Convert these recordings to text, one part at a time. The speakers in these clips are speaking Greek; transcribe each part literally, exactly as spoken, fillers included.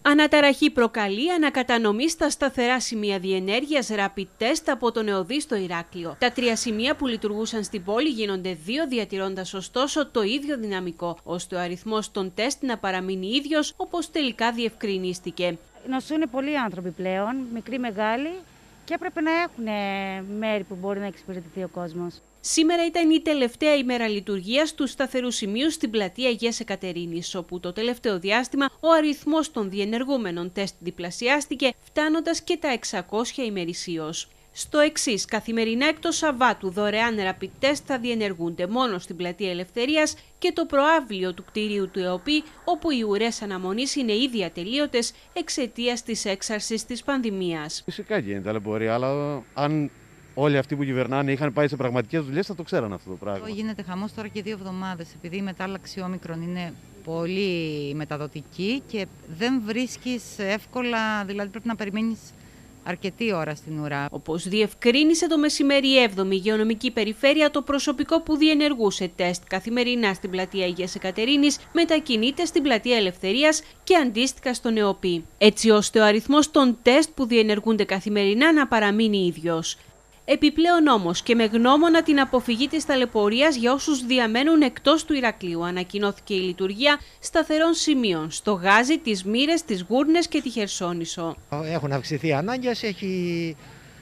Αναταραχή προκαλεί ανακατανομή στα σταθερά σημεία διενέργειας rapid test από τον ΕΟΔΗ στο Ηράκλειο. Τα τρία σημεία που λειτουργούσαν στην πόλη γίνονται δύο, διατηρώντας ωστόσο το ίδιο δυναμικό, ώστε ο αριθμός των τεστ να παραμείνει ίδιος, όπως τελικά διευκρινίστηκε. Νοσούν πολλοί άνθρωποι πλέον, μικροί, μεγάλοι, και έπρεπε να έχουν μέρη που μπορεί να εξυπηρετηθεί ο κόσμος. Σήμερα ήταν η τελευταία ημέρα λειτουργίας του σταθερού σημείου στην πλατεία Αγίας Εκατερίνης, όπου το τελευταίο διάστημα ο αριθμός των διενεργούμενων τεστ διπλασιάστηκε, φτάνοντας και τα εξακόσια ημερησίως. Στο εξής, καθημερινά εκτός Σαββάτου δωρεάν rapid test θα διενεργούνται μόνο στην πλατεία Ελευθερίας και το προαύλιο του κτηρίου του ΕΟΠΗ, όπου οι ουρές αναμονής είναι ήδη ατελείωτες εξαιτίας της έξαρσης της πανδημίας. Φυσικά γίνεται ταλαιπωρία, αλλά αν όλοι αυτοί που κυβερνάνε είχαν πάει σε πραγματικές δουλειές, θα το ξέραν αυτό το πράγμα. Γίνεται χαμός τώρα και δύο εβδομάδες, επειδή η μετάλλαξη όμικρον είναι πολύ μεταδοτική και δεν βρίσκεις εύκολα, δηλαδή πρέπει να περιμένεις αρκετή ώρα στην ουρά. Όπως διευκρίνησε το μεσημέρι η έβδομη υγειονομική περιφέρεια, το προσωπικό που διενεργούσε τεστ καθημερινά στην πλατεία Αγίας Εκατερίνης μετακινείται στην πλατεία Ελευθερίας και αντίστοιχα στον ΕΟΠΗ, έτσι ώστε ο αριθμός των τεστ που διενεργούνται καθημερινά να παραμείνει ίδιος. Επιπλέον όμως και με γνώμονα την αποφυγή της ταλαιπωρίας για όσους διαμένουν εκτός του Ηρακλείου, ανακοινώθηκε η λειτουργία σταθερών σημείων στο Γάζι, τις Μύρες, τις Γούρνες και τη Χερσόνησο. Έχουν αυξηθεί ανάγκες, έχει...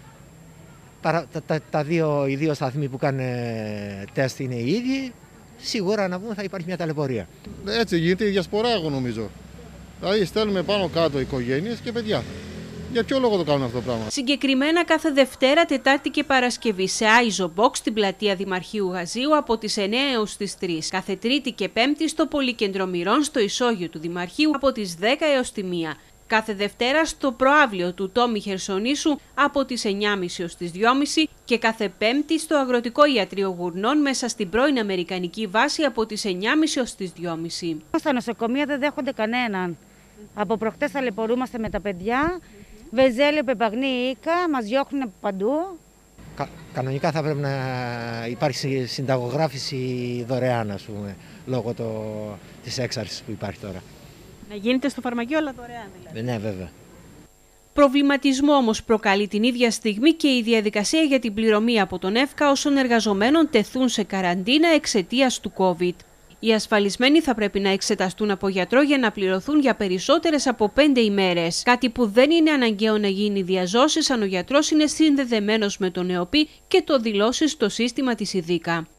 τα, τα, τα δύο, οι δύο σταθμοί που κάνουν τεστ είναι οι ίδιοι, σίγουρα να πούμε θα υπάρχει μια ταλαιπωρία. Έτσι γίνεται η διασπορά, εγώ νομίζω. Δηλαδή στέλνουμε πάνω κάτω οικογένειες και παιδιά. Για ποιο λόγο το κάνουν αυτό το πράγμα? Συγκεκριμένα κάθε Δευτέρα, Τετάρτη και Παρασκευή σε Άιζο Box στην πλατεία Δημαρχείου Γαζίου από τις εννέα έως τις τρεις. Κάθε Τρίτη και Πέμπτη στο Πολυκέντρο Μυρών στο Ισόγειο του Δημαρχείου από τις δέκα έως τη μία. Κάθε Δευτέρα στο προαύλιο του Τόμι Χερσονήσου από τις εννιά και μισή έως τις δυόμιση και κάθε Πέμπτη στο Αγροτικό Ιατρείο Γουρνών μέσα στην πρώην Αμερικανική βάση από τις εννιά και μισή έως τις δυόμιση. Στα νοσοκομεία δεν δέχονται κανέναν. Από προχτές ταλαιπωρούμαστε με τα παιδιά. Βεζέλιο, Πεπαγνή, Ίκα, μας διώχνουν παντού. Κα, κανονικά θα πρέπει να υπάρξει συνταγογράφηση δωρεάν, ας πούμε, λόγω το, της έξαρσης που υπάρχει τώρα. Να γίνεται στο φαρμακείο, αλλά δωρεάν δηλαδή. Ναι, βέβαια. Προβληματισμό όμως προκαλεί την ίδια στιγμή και η διαδικασία για την πληρωμή από τον ΕΦΚΑ όσων εργαζομένων τεθούν σε καραντίνα εξαιτίας του COVID. Οι ασφαλισμένοι θα πρέπει να εξεταστούν από γιατρό για να πληρωθούν για περισσότερες από πέντε ημέρες. Κάτι που δεν είναι αναγκαίο να γίνει διαζώσεις αν ο γιατρός είναι συνδεδεμένος με τον ΕΟΠΗ και το δηλώσει στο σύστημα της ΙΔΙΚΑ.